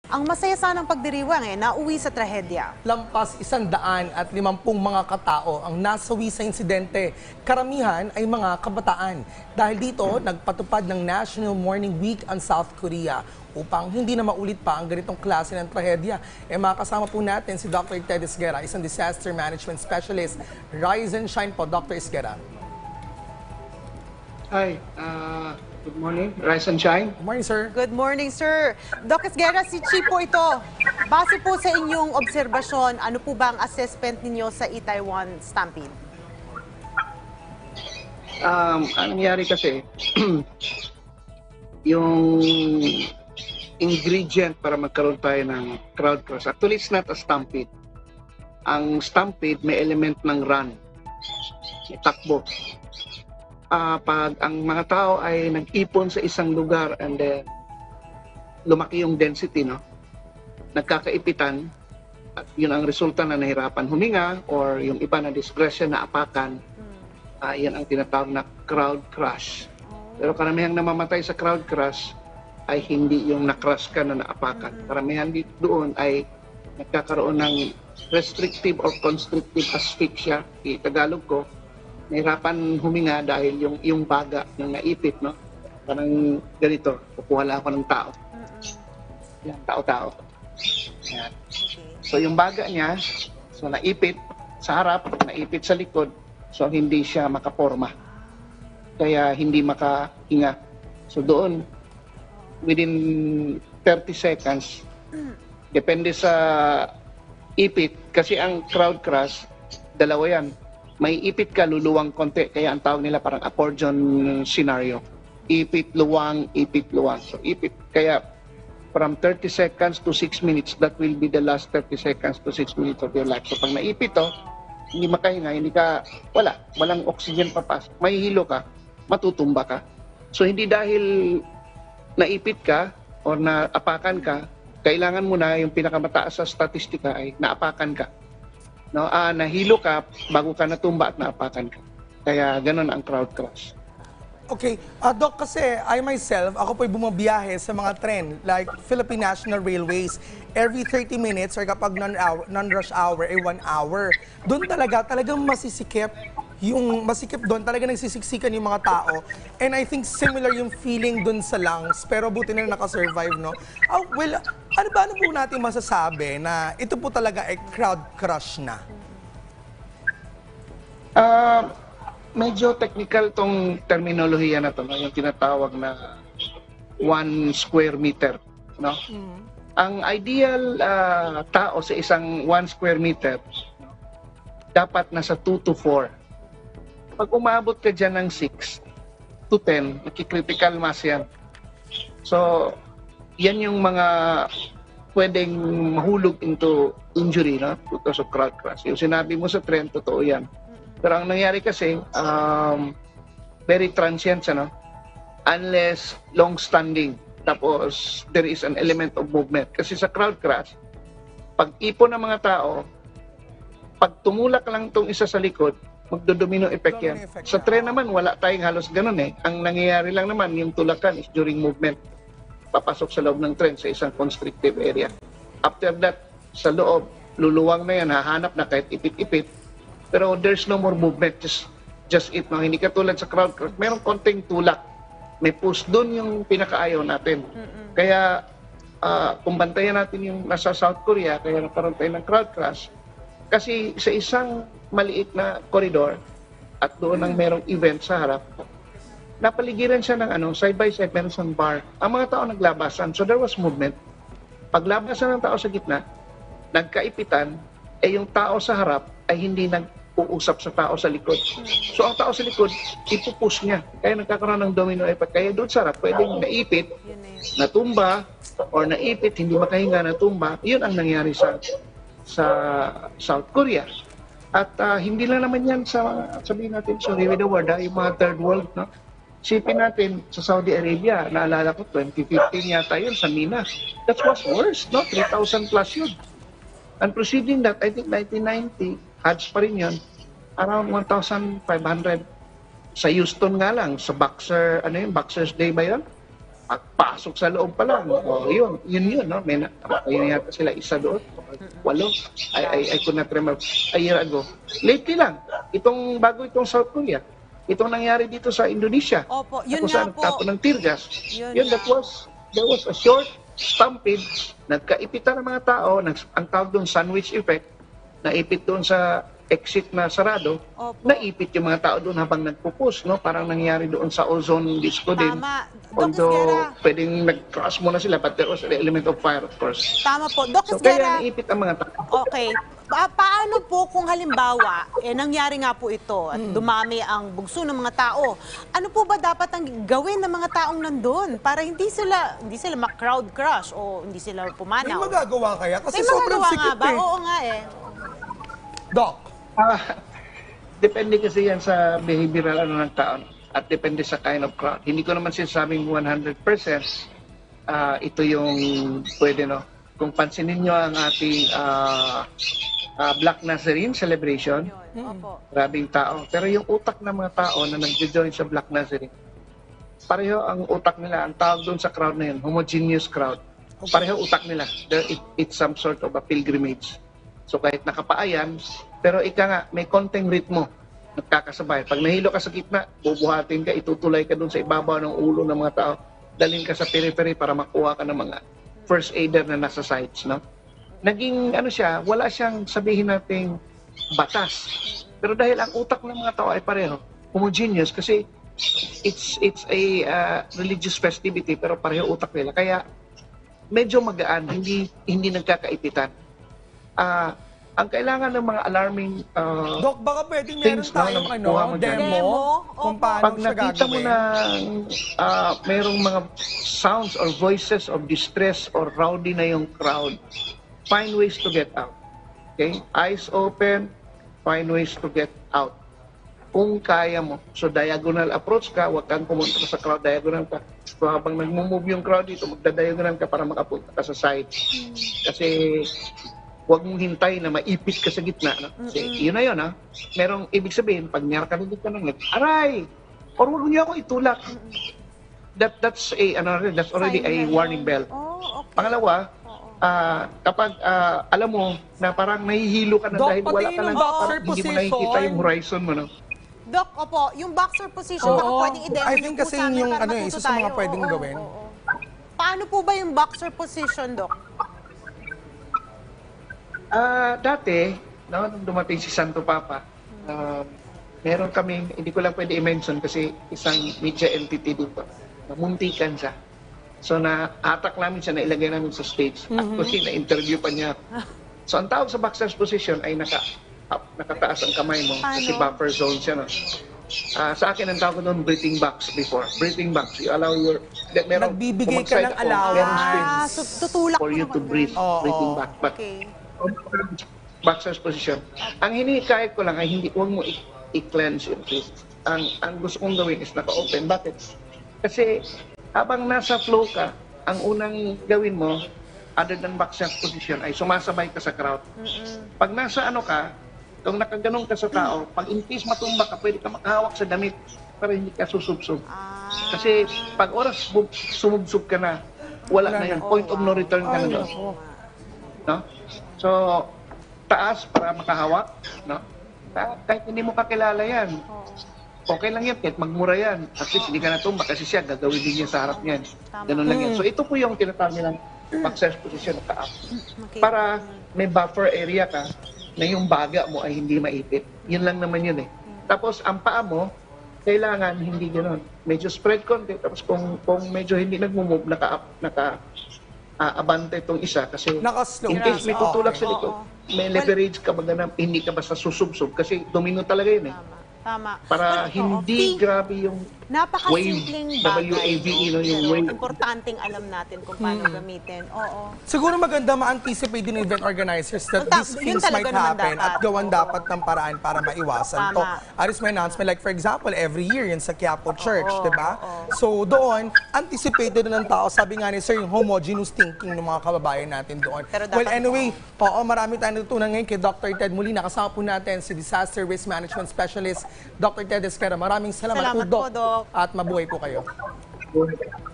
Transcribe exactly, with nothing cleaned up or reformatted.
Ang masaya sanang pagdiriwang eh, nauwi sa trahedya. Lampas isandaan at limampung mga katao ang nasawi sa insidente. Karamihan ay mga kabataan. Dahil dito, nagpatupad ng National Mourning Week ang South Korea upang hindi na maulit pa ang ganitong klase ng trahedya. E makasama po natin si Doctor Ted Esguera, isang disaster management specialist. Rise and shine po, Doctor Esguera. Hi, uh, good morning. Rise and shine. Good morning, sir. Good morning, sir. Doc Esguera, si Chi po ito. Base po sa inyong obserbasyon, ano po ba ang assessment ninyo sa Itaewon Stampede? Um, ang nangyari kasi, yung ingredient para magkaroon tayo ng crowd crush. Actually, it's not a stampede. Ang stampede may element ng run. May takbo. Uh, pag ang mga tao ay nag-ipon sa isang lugar and then lumaki yung density, no? Nagkakaipitan, at yun ang resulta na nahirapan huminga or yung iba na disgrasya na apakan, uh, yan ang tinatawag na crowd crush. Pero karamihang namamatay sa crowd crush ay hindi yung na-crush ka na naapakan. Karamihan dito doon ay nagkakaroon ng restrictive or constrictive asphyxia. I Tagalog ko, nahirapan huminga dahil yung yung baga ng naipit, no? Parang ganito, kukuha lang ako ng tao. Yan, tao-tao. Yan. So yung baga niya, so naipit sa harap, naipit sa likod, so hindi siya makaporma. Kaya hindi makahinga. So doon, within thirty seconds, depende sa ipit, kasi ang crowd crush, dalawa yan. May ipit ka, luluwang konti. Kaya ang tawag nila parang accordion scenario. Ipit, luwang, ipit, luwang. So ipit. Kaya from thirty seconds to six minutes, that will be the last thirty seconds to six minutes of your life. So pag naipit to, hindi makahinga, hindi ka, wala, walang oxygen papasok. Mahihilo ka, matutumba ka. So hindi dahil naipit ka or naapakan ka, kailangan mo na yung pinakamataas sa statistika ay naapakan ka. No, ah, nahilo ka bago ka natumba at naapakan ka. Kaya ganun ang crowd crush. Okay, uh, Doc, kasi I myself, ako po'y bumabiyahe sa mga tren, like Philippine National Railways, every thirty minutes or kapag non-hour, non-rush hour, eh one hour. Doon talaga, talagang masisikip yung masikip doon, talaga nagsisiksikan yung mga tao. And I think similar yung feeling doon sa lungs, pero buti na nakasurvive, no? Oh, well, ano ba ano po natin masasabi na ito po talaga ay crowd crush na? Uh, medyo technical tong terminolohiya na to, no? Yung tinatawag na one square meter, no? Mm. Ang ideal uh, tao sa isang one square meter dapat nasa two to four. Pag umabot ka dyan ng six to ten, naki-critical mass yan. So, yan yung mga pwedeng mahulog into injury, no? Because of crowd crush. Yung sinabi mo sa trend, totoo yan. Pero ang nangyari kasi, um, very transient siya, no? Unless long-standing. Tapos, there is an element of movement. Kasi sa crowd crush, pag ipon ng mga tao, pag tumulak lang tong isa sa likod, magdo-domino effect yan. Effect, sa tren naman, wala tayong halos ganun eh. Ang nangyayari lang naman, yung tulakan is during movement. Papasok sa loob ng tren sa isang constrictive area. After that, sa loob, luluwang na yan, hahanap na kahit ipit-ipit. Pero there's no more movement, just, just it. No? Hindi katulad sa crowd crush, merong konting tulak. May push doon yung pinakaayaw natin. Mm-mm. Kaya, uh, kung bantayan natin yung nasa South Korea, kaya nagkaroon tayo ng crowd crush, kasi sa isang maliit na koridor at doon ang merong event sa harap, napaligiran siya ng ano, side by side, meron siyang bar. Ang mga tao naglabasan, so there was movement. Paglabasan ng tao sa gitna, nagkaipitan, eh yung tao sa harap ay hindi nag-uusap sa tao sa likod. So ang tao sa likod, ipupush niya. Kaya nagkakaroon ng domino effect. Kaya doon sa harap, pwedeng naipit, natumba, or naipit, hindi makahinga, natumba. Yun ang nangyari sa sa South Korea. At uh, hindi lang naman yan sa, sabihin natin, sorry with the word, ha, yung mga third world, no? Sipin natin sa Saudi Arabia, naalala ko, twenty fifteen yata yun sa Mina. That was worse, no? three thousand plus yun. And preceding that, I think nineteen ninety, Hajj pa rin yun, around one thousand five hundred. Sa Houston nga lang, sa Boxer, ano yun, Boxer's Day ba yun? Pagpasok sa loob pa lang, oh, yun, yun yun, no? May na, yun yata sila isa doon, walo. I, I, I could not remember a year ago. Lately lang, itong bago itong South Korea, itong nangyari dito sa Indonesia. Opo, yun Kung nga saan po. nagtapon ng tear gas. Yun Yun, nga. that was, there was a short stampede, nagkaipitan ng mga tao, nag, ang tawag doon sandwich effect, naipit doon sa exit na sarado, Opo. naipit yung mga tao doon habang nagpupus, no? Parang nangyari doon sa ozone disco din. Tama. Doc Although, Esguerra, pwedeng nag-crash muna sila, but there was an element of fire, of course. tama po. Doc So, Esguerra, kaya naipit ang mga tao. okay. Pa- paano po kung halimbawa, eh, nangyari nga po ito at dumami ang bugso ng mga tao, ano po ba dapat ang gawin ng mga taong nandun para hindi sila hindi sila ma-crowd crush o hindi sila May pumanaw? magagawa kaya? Kasi May sobrang magagawa nga sikip ba? eh. Oo nga eh. Doc, Ah, depende kasi yan sa behavioral ano ng tao at depende sa kind of crowd. Hindi ko naman sinasabing one hundred percent ah, ito yung pwede, no? Kung pansinin nyo ang ating ah, ah, Black Nazarene celebration, Yun. Opo. grabing tao. Pero yung utak ng mga tao na nag-join sa Black Nazarene, pareho ang utak nila. Ang tawag doon sa crowd na yun, homogeneous crowd. Pareho utak nila. There, it, it's some sort of a pilgrimage. So kahit nakapaayan, pero ika nga, may konting ritmo nagkakasabay. Pag nahilo ka sa gitna, bubuhatin ka, itutulay ka doon sa ibabaw ng ulo ng mga tao, dalhin ka sa periphery para makuha ka ng mga first aider na nasa sites, no? Naging ano siya, wala siyang sabihin nating batas. Pero dahil ang utak ng mga tao ay pareho, homogeneous kasi it's it's a uh, religious festivity pero pareho utak nila. Kaya medyo magaan, hindi hindi nagkakaipitan. Ah, ang kailangan ng mga alarming uh, Doc, baka pwedeng meron things, no, tayong na ano, makuha mo dyan. demo, Demo? kung Opo. paano pag siya nakita mo gagawin. na ah, mayroong mga sounds or voices of distress or rowdy na yung crowd, find ways to get out. Okay? Eyes open, find ways to get out. Kung kaya mo. So diagonal approach ka, huwag kang pumunta sa crowd, diagonal ka. So habang nagmo-move yung crowd dito, magda-diagonal ka para makapunta ka sa side. Kasi huwag mong hintay na maipit ka sa gitna. No? Kasi yun na yun, ha? Merong ibig sabihin, pag nyar ka na dito ng aray! Or huwag niyo ako itulak. That, that's a, ano, that's already a Sign na warning yun. bell. Oh, okay. Pangalawa, ah, kapag ah, alam mo na parang nahihilo ka na Doc, dahil pati wala ka yung na, boxer parang hindi mo nakikita position. yung horizon mo, no? Doc, opo, yung boxer position, Oo. baka pwedeng i-demo I niyo think po kasi sa amin yung para ano eh, matuto isa sa mga tayo. pwedeng Oo, gawin. oo, oo. Paano po ba yung boxer position, Doc? Ah, dati, no, nung dumating si Santo Papa, um, meron kaming, hindi ko lang pwede i-mention kasi isang media entity dito, na muntikan siya. So na-attack namin siya, nailagay namin sa stage. Actually, na-interview pa niya. So ang tawag sa boxer's position ay naka, up, nakataas ang kamay mo kasi Ano? buffer zone siya. No? Ah, sa akin, ang tawag ko doon, breathing box before. Breathing box. You allow your... Meron, Nagbibigay kung ka mag-side ng ako, allowance. merong space Ah, so tutulak for mo you naman to breathe. ganun. Oo. Breathing box. But Okay. boxer's position. Ang hinikayat ko lang ay hindi, huwag mo i- i-cleanse yung face. Ang, ang gusto kong gawin is naka-open. Bakit? Kasi habang nasa flow ka, ang unang gawin mo, other than boxer's position, ay sumasabay ka sa crowd. Pag nasa ano ka, kung nakaganong ka sa tao, pag in case matumba ka, pwede ka makahawak sa damit para hindi ka susubsob. Ah, Kasi pag oras bu- sumubsob ka na, wala na yun. Point of no return ka na Ay, doon. nako. No? So, taas para makahawak, no? Ta- Kahit hindi mo kakilala yan, okay lang yan, kahit magmura yan. At least hindi ka natumba kasi siya, gagawin din niya sa harap niyan. Ganun lang yan. So, ito po yung tinatawag nilang boxer's position na taas. okay. Para may buffer area ka na yung baga mo ay hindi maipit. Yun lang naman yun eh. Tapos, ang paa mo, kailangan hindi gano'n. Medyo spread konti. Tapos kung, kung medyo hindi nagmo-move, naka, naka ah, abante itong isa kasi Naka-slow. in case may Oo. tutulak sa likod, Oo. may leverage ka baga na hindi ka basta susubsob kasi domino talaga yun eh. Tama. Tama. Para Well, oo, hindi P, grabe yung napakasimpleng wave, bagay. W A V E, no, yung Pero wave. importanteng alam natin kung paano Hmm. gamitin. Oo. Siguro maganda ma-anticipate din ng event organizers that Yun ta- these yun things talaga might naman happen dapat. at gawan Oo. dapat ng paraan para maiwasan to. Tama. Aris may announcement like for example, every year yun sa Quiapo Church, Oo, di ba? oo. So doon, anticipated na ng tao, sabi nga ni Sir, yung homogeneous thinking ng mga kababayan natin doon. Pero Well, dapat- anyway, oo, marami tayong natutunan ngayon kay Doctor Ted Molina. Kasama po natin si Disaster Risk Management Specialist, Doctor Ted Esquera. Maraming salamat, Salamat po, Doc. po, Doc. At mabuhay po kayo.